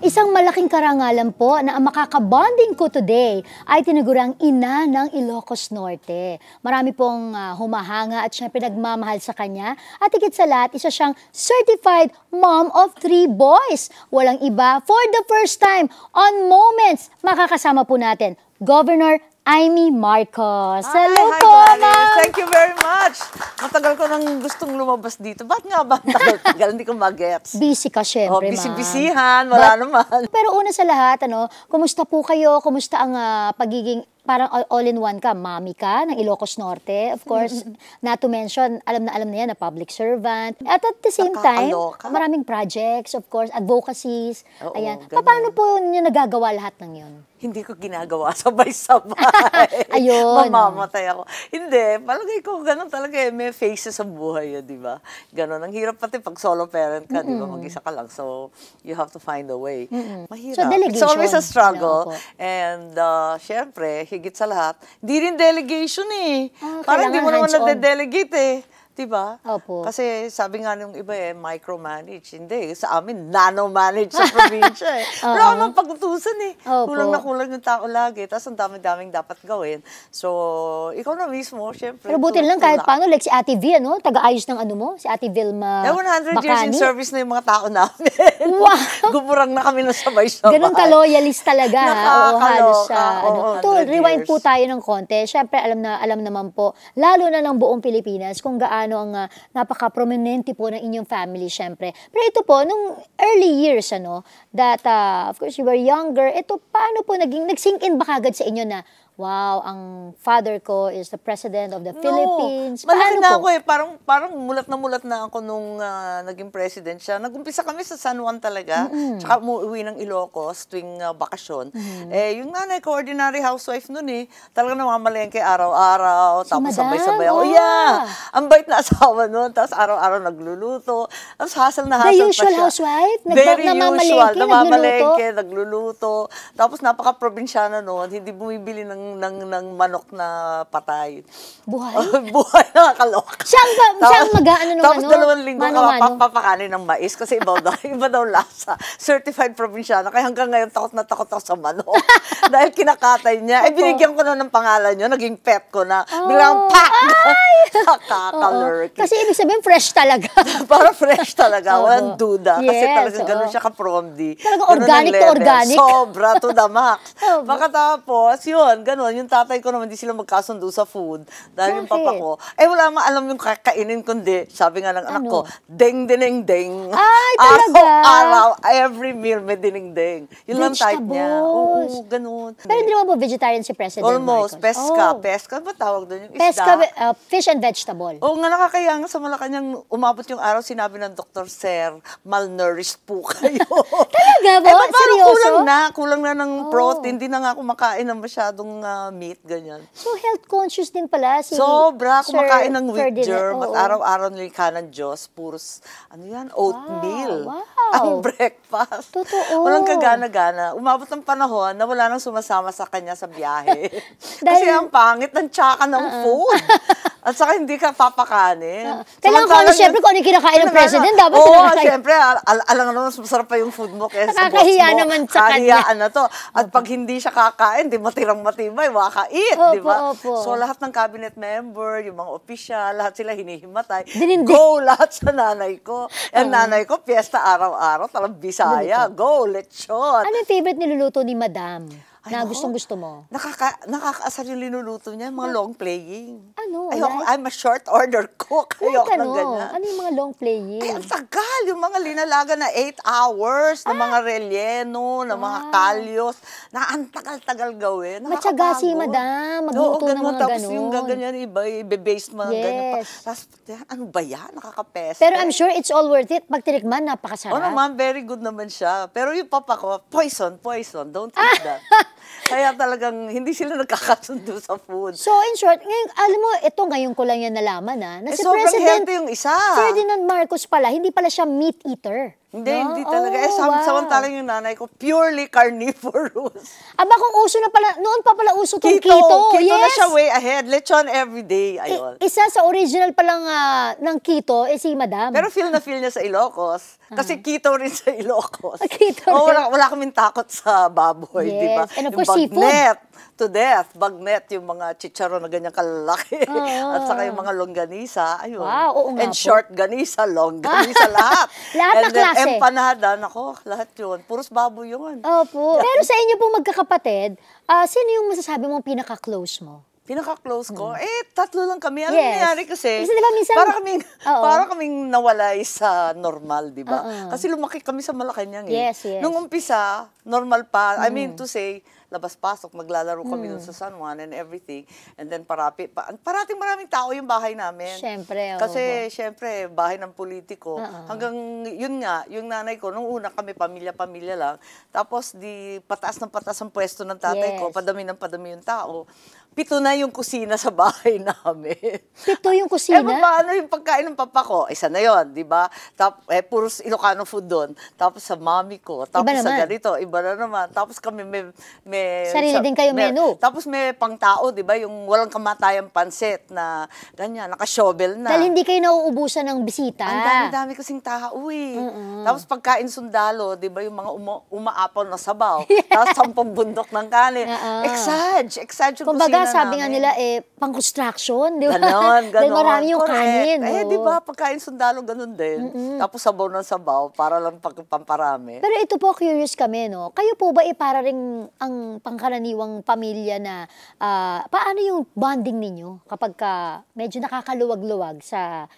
Isang malaking karangalan po na ang makakabonding ko today ay tinagurang ina ng Ilocos Norte. Marami pong humahanga at siyempre nagmamahal sa kanya. At higit sa lahat, isa siyang certified mom of 3 boys. Walang iba, for the first time, on Moments, makakasama po natin, Governor Imee Marcos. Hello po, ma'am! Thank you very much. Matagal ko nang gustong lumabas dito. Ba't nga ba tagal? Hindi ko mag-gets. Busy ka, syempre, ma'am. Busy-busyhan. Wala naman. Pero una sa lahat, kumusta po kayo? Kumusta ang pagiging parang all-in-one ka? Mami ka ng Ilocos Norte, of course. Not to mention, alam na yan na public servant. At the same time, maraming projects, of course, advocacies. Oo, ayan. Ganun. Paano po niyo nagagawa lahat ng yun? Hindi ko ginagawa sabay-sabay. Ayun. Mamamatay ako. Hindi, palagay ko ganun talaga eh. May phases sa buhay, di ba? Ganun. Ang hirap pati pag solo parent ka, di ba? Mag-isa ka lang. So, you have to find a way. Mahirap. So, delegation. It's always a struggle. No, and, syempre, higit sa lahat, hindi rin delegation eh. Parang hindi mo naman na-delegate eh. Diba? Opo. Kasi sabi nga nung iba eh, micromanage. Hindi, sa amin, nano-manage sa probinsya eh. Wala naman pag-utusan eh. Kulang na kulang yung tao lagi. Tapos ang dami-daming dapat gawin. So, ikaw na mismo, syempre. Pero buti lang kahit paano, like si Ate V, taga-ayos ng Si Ate Vilma 100 years in service na yung mga tao namin. Wow! Gumurang na kami ng sabay-sabay. Ganun ka-loyalist talaga. Halos rewind 100 po tayo ng konti. Syempre, alam naman po, lalo na ng buong Pilipinas, kung gaano ang napaka-prominente po ng inyong family, syempre. Pero ito po, nung early years, that, of course, you were younger, ito, paano po nag-sink in ba kagad sa inyo na, wow, ang father ko is the President of the Philippines. Malaki na ako eh. Parang mulat na ako nung naging president siya. Nag-umpisa kami sa San Juan talaga. Tsaka umuwi ng Ilocos tuwing bakasyon. Eh, yung nanay ko, ordinary housewife nun eh. Talagang namamalengke araw-araw. Tapos sabay-sabay ako. Yeah! Ang bait na asawa nun. Tapos araw-araw nagluluto. Tapos hassle na hassle pa siya. The usual housewife? Very usual. Namamalengke, nagluluto. Tapos napaka-probinsyana nun. Hindi bumibili ng manok na patay. Buhay? Buhay, nakakaloka. Siyang mag-ano nung Tapos 2 linggo papakanin ng mais kasi iba daw lasa. Certified probinsyana. Kaya hanggang ngayon takot na takot ako sa manok. Dahil kinakatay niya. Binigyan ko na ng pangalan niya. Naging pet ko na. Bilang pak! Nakakalurky. Kasi ibig sabihin fresh talaga. Para fresh talaga. Walang duda. Kasi talagang ganun siya ka-promdi. Talagang organic to organic. Sobra to the max. Pagkatapos, yun, ganun. Yung tatay ko naman, di sila magkasundo sa food. Dahil yung papa ko, wala maalam yung kakainin, kundi, sabi nga ng anak ko, ding-dining-ding. Ay, talaga? Araw, every meal may dining-ding. Yun lang type niya. Oo, ganun. Pero hindi naman po vegetarian si President Marcos? Almost. Pesca. Pesca ba tawag doon? Yung isda? Pesca, fish and vegetable. Oo nga, nakakaya nga sa Malacanang umabot yung araw, sinabi ng Dr. Sir, malnourished po kayo. Talaga ba? Seryoso? Kulang na ng protein. Hindi na nga kumakain ng masyadong meat, ganyan. So, health conscious din pala si Sobra, kumakain ng wheat Ferdinand. germ at araw-araw nilika ng Diyos, puros, oatmeal. Wow. Ang breakfast. Totoo. Walang kagana-gana. Umabot ng panahon na wala nang sumasama sa kanya sa biyahe. Kasi ang pangit ng tsaka ng food. At saka hindi ka papakanin. Kailangan ko, siyempre, kung ano yung kinakain ng President, dapat siyempre, alam naman, masarap pa yung food mo kaya sa boss mo. Nakakahiya naman sa kanya. Kahiyaan na to. At pag hindi siya kakain, di matirang matibay, wakait, di ba? So, lahat ng cabinet member, yung mga opisyal, lahat sila hinihimatay. Go lahat sa nanay ko. Ang nanay ko, piyesta araw-araw, talang Bisaya. Go, lechon. Ano yung favorite niluluto ni Madam? Na gustong-gusto mo? Nakakaasar yung linuluto niya, mga long playing. Ano? I'm a short order cook. Ayoko ng ganyan. Ano yung mga long playing? Ay, ang tagal. Yung mga linalaga na 8 hours, na mga relleno, na mga kalyos, na ang tagal-tagal gawin. Matyaga si Madam, magluto ng mga ganun. Tapos yung gaganyan, iba, ibe-base mga ganyan. Tapos, ano ba yan? Nakakapeste. Pero I'm sure it's all worth it. Pag tinikman, napakasarap. Oo naman, very good naman siya. Pero yung papa ko, poison, don't eat that. Kaya talagang hindi sila nagkakasundo sa food. So, in short, ngayon, alam mo, ngayon ko lang yan nalaman, na si sobrang President healthy yung isa. Ferdinand Marcos pala, hindi pala siya meat eater. Hindi talaga. wow. Samantalang yung nanay ko, purely carnivorous. Aba, kung uso na pala, noon pa pala uso tong Keto keto. na Yes. siya way ahead. Lechon every day. Ayun. Isa sa original palang ng keto, si Madam. Pero feel na feel niya sa Ilocos. Kasi keto rin sa Ilocos. Keto Oh, rin. wala kaming takot sa baboy, Yes. di ba? And of Yung course, seafood. bagnet to death. Bagnet, yung mga chicharon na ganyan kalalaki. At saka yung mga longganisa. Ayun. Wow, oo nga And po. short ganisa, long ganisa, lahat. Lahat And ng then klase. empanada, nako, lahat yun. Puros baboy yun. Opo. Pero sa inyo pong magkakapatid, sino yung masasabi mong pinaka-close mo? Pinaka-close ko, tatlo lang kami. Alam Yes. mo nangyari kasi, Kasi diba minsan- Oo. para kaming nawalay sa normal, di ba? Oo. Kasi lumaki kami sa Malacanang Yes, yes. Nung umpisa, normal pa. I mean to say, labas-pasok, maglalaro kami dun sa San Juan and everything. And then parating maraming tao yung bahay namin. Siyempre, oo. Kasi, syempre, bahay ng politiko. Hanggang, yun nga, yung nanay ko, nung una kami, pamilya-pamilya lang. Tapos, pataas ng pataas ang pwesto ng tatay ko, Yes. padami ng padami yung tao. 7 na yung kusina sa bahay namin. 7 yung kusina? Paano yung pagkain ng papa ko? Isa na yon, di ba? Puros Ilocano food doon. Tapos sa mami ko. Tapos Iba sa naman. ganito, iba na naman. Tapos kami may Sarili din kayo menu. Tapos may pangtao, di ba? Yung walang kamatayang pansit na ganyan, naka-shovel na. Dahil hindi kayo nauubusan ng bisita. Ang dami-dami kasing tao eh. Tapos pagkain sundalo, di ba, yung mga umaapaw na sabaw. Tapos 10 bundok ng kanin. Exage yung Kumbaga, kusina sabi nga namin. nila, pang-construction, di ba? Ganon. Dahil marami yung Correct. kanin. Eh, oo. di ba, pagkain sundalo, ganun din. Tapos sabaw ng sabaw, para lang pamparami. Pero ito po, curious kami, no? Kayo po ba para rin ang pangkaraniwang pamilya na, paano yung bonding ninyo kapag medyo nakakaluwag-luwag sa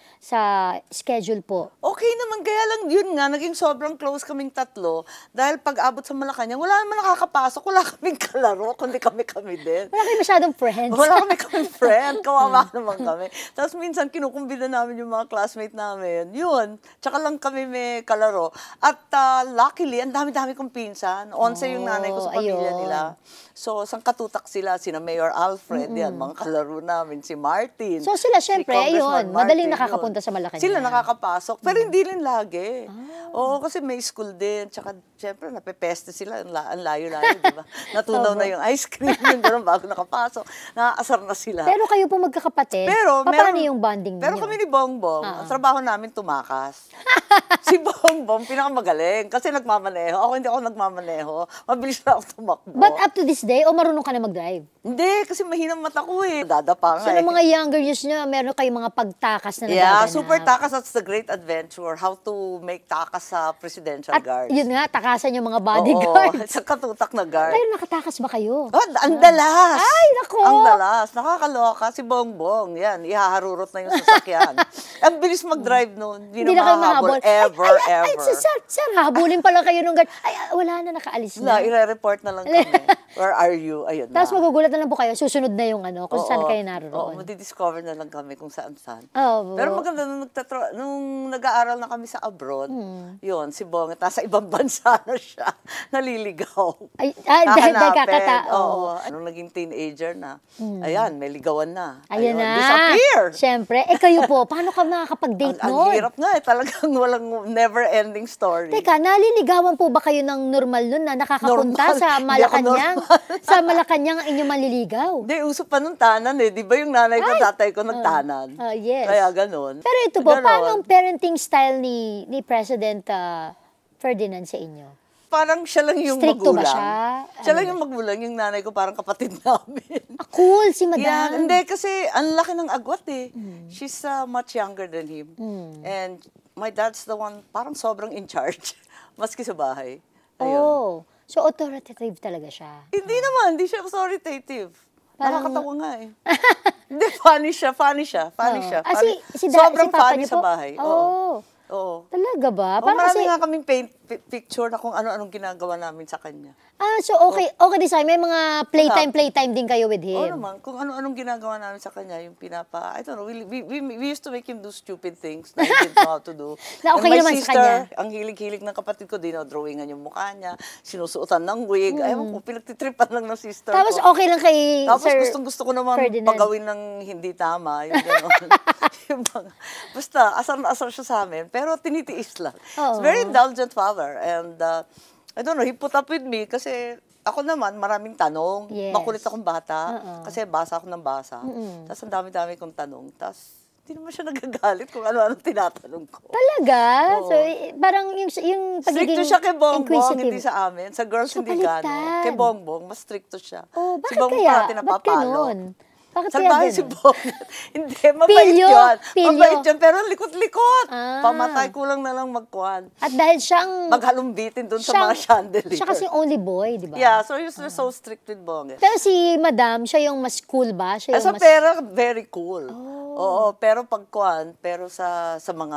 schedule po? Okay naman, kaya lang yun nga, naging sobrang close kaming tatlo. Dahil pag abot sa Malacanang, wala naman nakakapasok, wala kaming kalaro, kundi kami din. Wala kayo masyadong friends. Wala kami friend, kawawa naman kami. Tapos minsan kinukumbida namin yung mga classmate namin. Yun, tsaka lang kami may kalaro. At luckily, ang dami-dami kong pinsan. 11 yung nanay ko sa pamilya ayun. nila. So, sangkatutak sila, sina Mayor Alfred, yan, mga kalaro namin, si Martin. So sila, si syempre, Congressman ayun, madaling Martin, nakakapunta yun. sa Malacanang. Sila nakakapasok, pero hindi rin lagi. Oo, kasi may school din. Tsaka, syempre, napepeste sila. Ang layo-layo, di ba? Natunaw na yung ice cream, yung gano'n bago nakapasok. Nakakasar na sila. Pero kayo po magkakapatid, paano yung bonding Pero ninyo? kami ni Bongbong, ang trabaho namin tumakas. Si Bongbong, pinakamagaling. Kasi nagmamaneho. Ako hindi ako nagmamaneho. Mabilis na ako tumakbo. But up to this day, o marunong ka na mag-drive? Hindi, kasi mahinang mata ko eh. Dadapa nga So, eh. ng mga younger years nyo, meron kayong mga pagtakas na Yeah, nagaganap. super takas. That's the great adventure. How to make takas sa presidential At guards. yun nga, takasan yung mga bodyguards. Oo, sa katutak na guard. Pero nakatakas ba kayo? Oh, ang dalas! Ay, nako! Ang dalas. Nakakaloka. Si Bongbong. Yan, ihaharurot na yung sasakyan. Ang bilis mag-drive noon. Hindi na kayo mahahabol. mahabol. Ever. Sir, habulin pa lang kayo nung guard. Ay, wala na, nakaalis Wala, na. ire-report na lang kami. Where are you? Ayun na. Tapos magugulat na lang po kayo, susunod na yung kung saan kayo Oo, naroon. madi-discover na lang kami kung saan-saan. Oo. Pero maganda, nung nag-aaral na kami sa abroad, yun, si Bong, nasa ibang bansa na siya, naliligaw. Ay, dahil Hahanapin. kakatao. Oo. Nung naging teenager na, ayan, may ligawan na. Ayan na. Disappear! Siyempre. Kayo po, paano ka makakapag-date Ang noon? hirap nga eh, talagang walang never-ending story. Teka, naliligawan po ba kayo ng normal nun na nakakapunta Normal. sa Hindi ako Malacanang? normal. Sa Malacanang ang inyong maliligaw? Hindi, uso pa nung tanan eh. Di ba yung nanay ko, tatay ko nagtanan? Yes. Kaya ganun. Pero ito po, Ganon. paano ang parenting style ni President Ferdinand sa inyo? Parang siya lang yung Stricto ba magulang. siya? Siya lang yung magulang, yung nanay ko parang kapatid namin. Cool, si Madam. Yeah, hindi, kasi ang laki ng agwat eh. She's much younger than him. And my dad's the one, parang sobrang in charge. Maski sa bahay. Ayun. Oh, so authoritative talaga siya. Hindi naman, hindi siya authoritative. Parang- Nakakatawa nga eh. Hindi, funny siya. Si Sobrang Papa funny niyo sa po? bahay. Oh. Oo. Talaga ba? Marami kasi, nga kaming picture na kung ano-anong ginagawa namin sa kanya. So okay din sa may mga playtime din kayo with Oo him. naman, kung ano-anong ginagawa namin sa kanya, yung I don't know, we used to make him do stupid things na he didn't know how to do. Na okay And my naman sa sister, kanya. ang hilig-hilig ng kapatid ko, dinodrawingan yung mukha niya, sinusuotan ng wig, ayaw ko, pinagtitripan lang ng sister Tapos ko. okay lang kay Tapos Sir gustong-gusto ko naman Ferdinand. pagawin ng hindi tama, yung gano'n. Basta, asar na asar siya sa amin, pero tinitiis lang. It's very indulgent father, and I don't know, he put up with me kasi ako naman, maraming tanong. Yes. Makulit akong bata, kasi basa ako ng basa. Tapos ang dami-dami kong tanong. Tapos, hindi naman siya nagagalit kung ano-ano tinatanong ko. Talaga? Oo. So, parang yung pagiging Stricto siya kay Bongbong, inquisitive. hindi sa amin. Sa girls, So, hindi baliktad. gano'n. Kay Bongbong, mas stricto siya. Oh, Si bakit Bongbong kaya? parati Ba't napapalo. ganun? Bakit kaya Salbahe si ganun? Bongbong. Hindi, mabait Pilyo, yun. pilyo. Mabait yun, pero likot-likot. Ah. Pamatay, kulang na lang magkuhan. At dahil siyang... Maghalumbitin dun sa mga chandelier. Siya kasi only boy, di ba? Yeah, so you're so strict with Bong. Pero si Madam, siya yung mas cool ba? Siya Sa yung mas... pera, very cool. Oo, pero pagkuhan, pero sa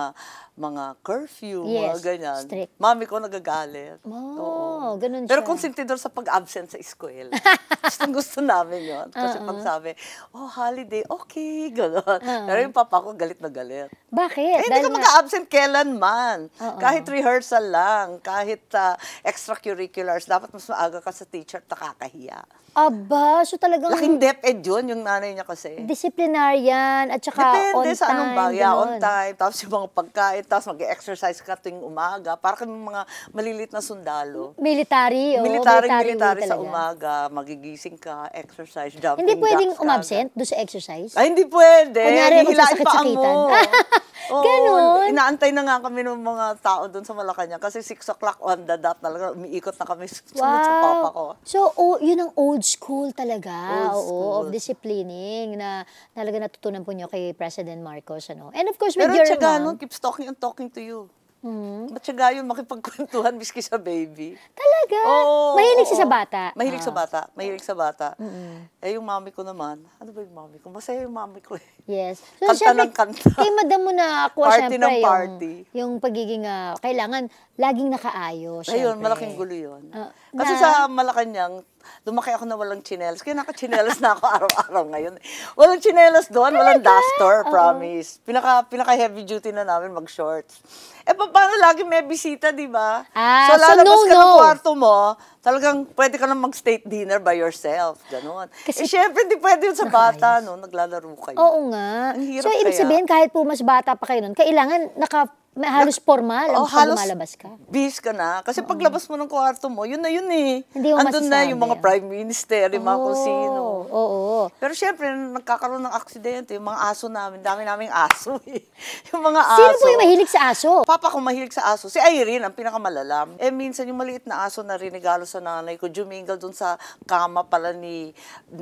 mga curfew, Yes, mga ganyan. strict. Mami ko nagagalit. Oh, ganun Pero siya. konsentidor sa pag-absent sa eskwela. Gusto namin yun. Kasi pag sabi, holiday, okay, gano'n. Pero yung papa ko galit na galit. Bakit? Hindi Dahil ka nga- mag-absent kailanman. Kahit rehearsal lang, kahit extracurriculars, dapat mas maaga ka sa teacher, nakakahiya. Aba, so talagang Laking DepEd yun, yung nanay niya kasi. disciplinarian at saka on Depende sa time. anong bagay. Yeah, on ganun. time. Tapos yung mga pagkain, tapos mag-exercise ka tuwing umaga. Para kami mga malilit na sundalo. Military, oo. Military way sa talaga. umaga, magigising ka, exercise, jumping Hindi pwedeng jacks ka. umabsent doon sa exercise? Ay, hindi pwede. Kunyari, Hihilain pa magsasakit-sakitan. mo. Oo, Ganon. inaantay na nga kami ng mga tao doon sa Malacanang kasi 6 o'clock on the dot talaga, umiikot na kami sunod sa papa ko. So, yun ang old school talaga. Old school. Of disciplining na talaga natutunan po niyo kay President Marcos. Ano? And of course, with Pero your tiyaga mom. nun, keeps talking and talking to you. Matyaga yun makipagkwentuhan miski sa baby. Talaga? Oo, Mahilig siya oo. sa bata? Mahilig sa bata. Mahilig sa bata. Eh, yung mami ko naman, ano ba yung mami ko? Masaya yung mami ko eh. Yes. So, Kanta syempre, ng kanta. kay madam mo na ako, Party syempre, ng party. yung pagiging, kailangan laging nakaayos. Ayun, syempre. malaking gulo yun. Kasi na- sa Malacanang, lumaki ako na walang chinelas. Kaya naka-chinelas na ako araw-araw ngayon. Walang chinelas doon, walang duster, promise. Pinaka-heavy duty na namin mag-shorts. Eh, paano lagi may bisita, di ba? So, lalabas ka ng no. kwarto mo, talagang pwede ka lang mag-state dinner by yourself. Ganon. Kasi- Syempre, hindi pwede yun sa bata, no? Naglalaro kayo. Oo nga. Ang hirap So, ibig kaya. sabihin, kahit po mas bata pa kayo nun, kailangan halos formal ang pag lumalabas ka. Bis ka na. Kasi paglabas mo ng kwarto mo, yun na yun eh. Hindi mo Andun na masasabi. yung mga prime minister, yung mga kung sino. Oo. Pero syempre, nagkakaroon ng aksidente, yung mga aso namin, dami naming aso eh. Yung mga aso. Sino po yung mahilig sa aso? Papa ko mahilig sa aso. Si Irene, ang pinakamalalam. Eh, minsan yung maliit na aso na rinigalo sa nanay ko, jumingal dun sa kama pala ni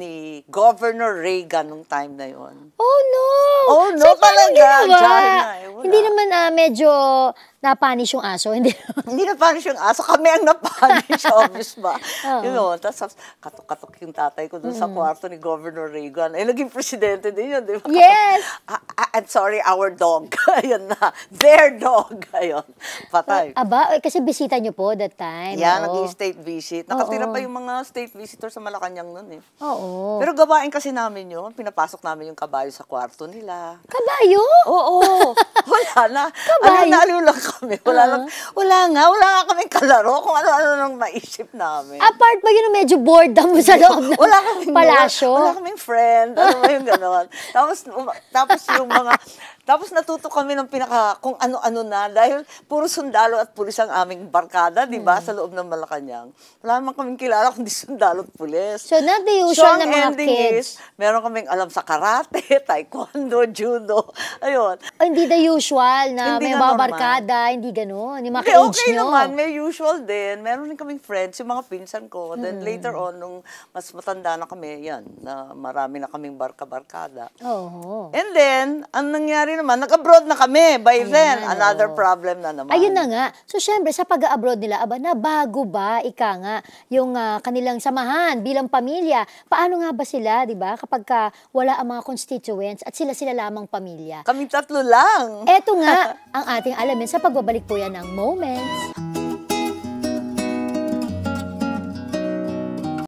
Governor Reagan nung time na yon. Oh no! Oh, no, So, paano talaga. ginawa? Diyan na eh, wala. Hindi naman medyo napanish yung aso. Hindi. Hindi na-punish yung aso. Kami ang na-punish, obvious ba? You know, tapos katok-katok yung tatay ko dun sa kwarto ni Governor Reagan. Eh, naging presidente din yun, di ba? Yes! I'm sorry, our dog. Ayun na. Their dog. Ayun. Patay. Aba, kasi bisita nyo po that time. Yeah, Oo. nag-state visit. Nakatira pa yung mga state visitor sa Malacanang nun eh. Oo. Pero gawain kasi namin yun. Pinapasok namin yung kabayo sa kwarto nila. Kabayo? Oo. Wala na. Kabayo? Aliw lang kami. Wala nga kaming kalaro kung ano-ano nang maisip namin. Apart ba yun na medyo boredom mo sa loob ng Wala kaming palasyo? Wala kaming friend. Ano ba yung gano'n? Tapos yung mga, tapos natuto kami ng kung ano-ano na dahil puro sundalo at pulis ang aming barkada, di ba, sa loob ng Malacanang. Wala naman kaming kilala kundi sundalo at pulis. So, not the usual ang na mga ending kids. meron kaming alam sa karate, taekwondo, judo. Ayun. Oh, hindi the usual na Hindi may na mga normal. barkada, hindi gano'n. Yung mga Okay, ka-age okay nyo. naman. May usual din. Meron din kaming friends, yung mga pinsan ko. Then later on, nung mas matanda na kami, yan, na marami na kaming barka-barkada. Oo. And then, ang nangyari naman, nag-abroad na kami. By then, another problem na naman. Ayun na nga. So, syempre, sa pag-abroad nila, nabago ba, nga, yung kanilang samahan bilang pamilya? Paano nga ba sila, di ba, kapag wala ang mga constituents at sila-sila lamang pamilya? Kami tatlo lang. Eto nga ang ating alamin sa pagbabalik po yan ng Moments.